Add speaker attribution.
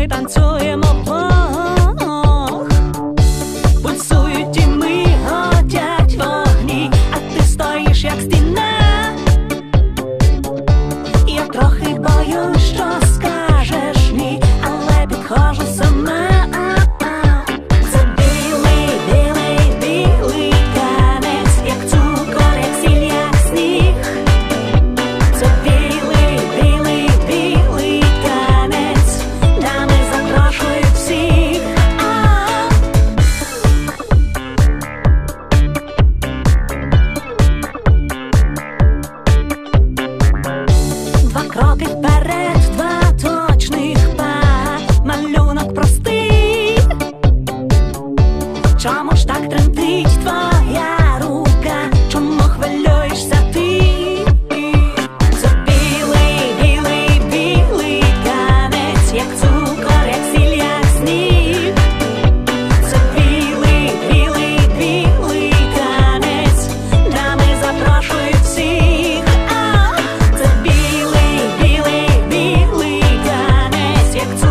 Speaker 1: ми танцюємо вдвох. Пульсують і ми горять вогні, а ти стоїш як стіна. Я трохи боюсь, що скажеш ні, але підходжу сама. Це білий, білий, білий танець, як цукор, як сіль, як сніг. Це білий, білий, білий танець, дами запрошують всіх. Два кроки вперед, два точних па, малюнок простий. Чому ж так тремтить твоя рука? Чому хвилюєшся ти? Це білий, білий, білий танець, як цукор, як сіль, як сніг. Це білий, білий, білий танець, дами запрошують всіх. Це білий, білий, білий танець, як цукор.